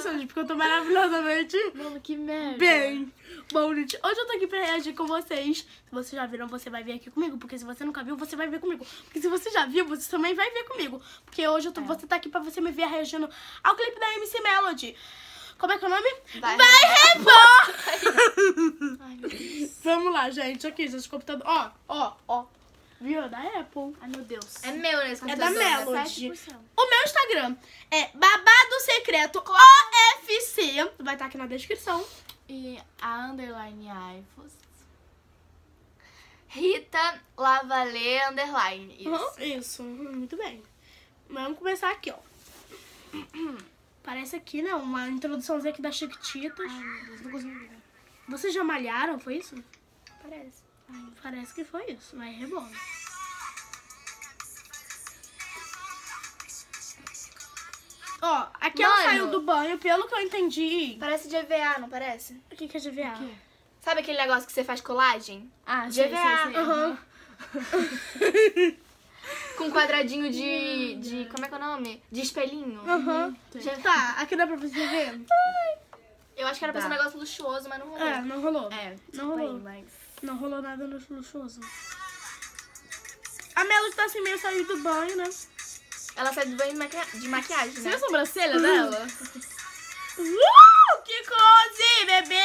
emoção, gente, porque eu tô maravilhosamente Mano, que merda. bem. Bom, gente, hoje eu tô aqui pra reagir com vocês. Se vocês já viram, você vai ver aqui comigo. Porque se você nunca viu, você vai ver comigo. Porque se você já viu, você também vai ver comigo. Porque hoje você tá aqui pra você me ver reagindo ao clipe da MC Melody. Como é que é o nome? Vai Repor! Ai, meu Deus. Vamos lá, gente. Aqui, gente, computador. Ó. Viu? É da Apple. Ai, meu Deus. É meu nesse É da computador. Melody. 7%. O meu Instagram é Babado Secreto OFC. Vai estar aqui na descrição. E a underline Aivos. Rita Lavalê _. Isso. Isso, muito bem. Vamos começar aqui, ó. Parece aqui, né? Uma introduçãozinha aqui das Chiquititas. Ai, meu Deus, não consigo ver. Vocês já malharam, foi isso? Parece. Parece que foi isso, mas é bom. Ó, aqui ela Mano. saiu do banho, pelo que eu entendi. Parece de EVA, não parece? O que é GVA? quê? Sabe aquele negócio que você faz colagem? Ah, De sei, EVA. sei, sei. Aham. Com quadradinho de... Como é que é o nome? De espelhinho. Aham. Já- Tá, aqui dá pra você ver? Eu acho que era pra ser um Dá. negócio luxuoso, mas não rolou. É, não rolou. É, Não rolou. mas... Não rolou nada no luxuoso. A Melody tá assim meio saindo do banho, né? Ela sai do banho de maquiagem, Você né? viu a sobrancelha dela? Que coisa, bebê!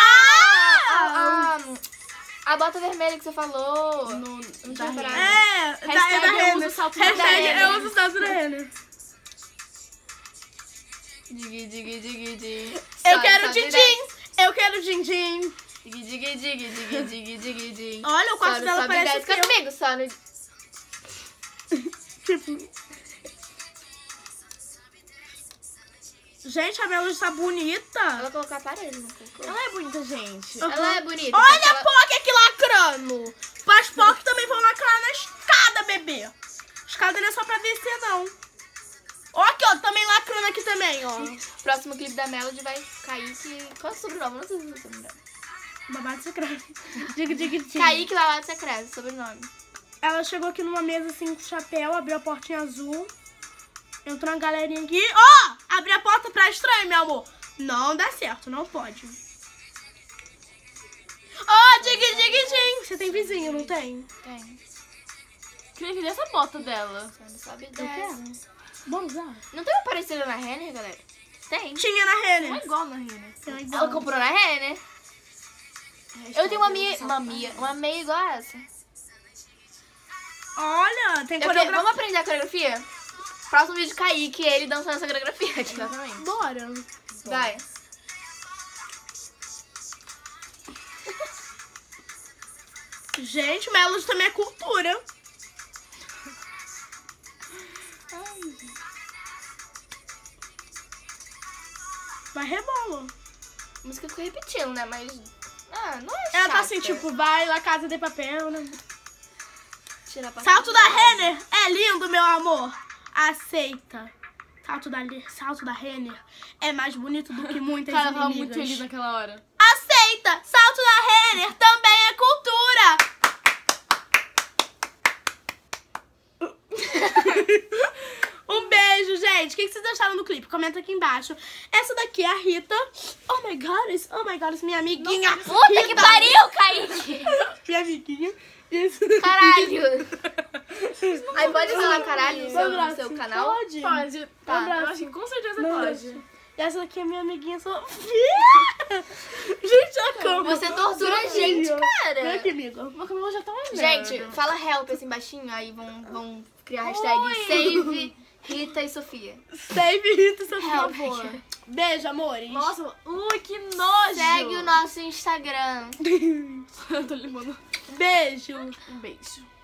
A bota vermelha que você falou. No, Não da tinha parado. É, Hashtag é da eu Renner. uso o salto da Hashtag Renner. eu uso o salto da Renner. Digi. Eu quero din-din! Eu quero din-din! Digi. Olha, o quarto dela parece Fica seu. comigo, só no... Tipo... Gente, a Melody tá bonita. Ela colocou aparelho, não colocou? Ela é bonita, gente. Ela é bonita. Olha porque a ela... POC aqui lacrando. As POC também vão lacrar na escada, bebê. Escada não é só pra descer, não. Ó aqui, ó, também lacrando aqui também, ó. Próximo clipe da Melody vai Kaique... Qual é o sobrenome? Não sei se é o sobrenome. Babado secreto. Diga. Kaique Lavado Secreto, sobrenome. Ela chegou aqui numa mesa assim com chapéu, abriu a portinha azul. Entrou uma galerinha aqui. Ó! Abri a porta pra estranho, meu amor. Não dá certo, não pode. Ó, dig. Você tem vizinho, não tem? Tem. Queria ver essa bota dela. Você não sabe Eu dessa. quero. Vamos usar? Não tem uma parecida na Renner, galera? Tem. Tinha na Não é Renner. igual na Rina. Tem igual. Ela comprou na Renner. Eu tenho uma meia igual a essa. Olha, tem Eu quero... coreografia. Vamos aprender a coreografia? Próximo vídeo Kaique, ele dançando essa coreografia. Exatamente. Bora. Vai. Gente, Melody também é cultura. Vai rebola. A música ficou repetindo, né? Mas... não é Ela tá chata. assim, tipo, vai lá casa de papel, né? Tira a parte Salto de da trás. Renner é lindo, meu amor. Aceita. Salto da Renner é mais bonito do que muitas Cara, ela tava inimigas. muito feliz naquela hora. Aceita. Salto da Renner também é cultura. Um beijo, gente. O que vocês acharam do clipe? Comenta aqui embaixo. Essa daqui é a Rita. Oh my God, minha amiguinha. Puta que Rita. pariu, Kaique! Minha amiguinha. Isso. Caralho! Aí pode falar caralho no Abraço. seu canal? Pode. Pode. Tá. Eu acho que com certeza Não, pode. E essa daqui é minha amiguinha Sofia. Gente, a câmera. Você tortura a gente, Vem cara. aqui, amigo. Meu cabelo já tá uma Gente, merda. fala help assim baixinho, aí vão criar a hashtag Save Rita e Sofia. Save Rita, Sofia, Help. por favor. Beijo, amores. Nossa, ui, que nojo. Segue o nosso Instagram. Eu tô limando. Beijo. Um beijo.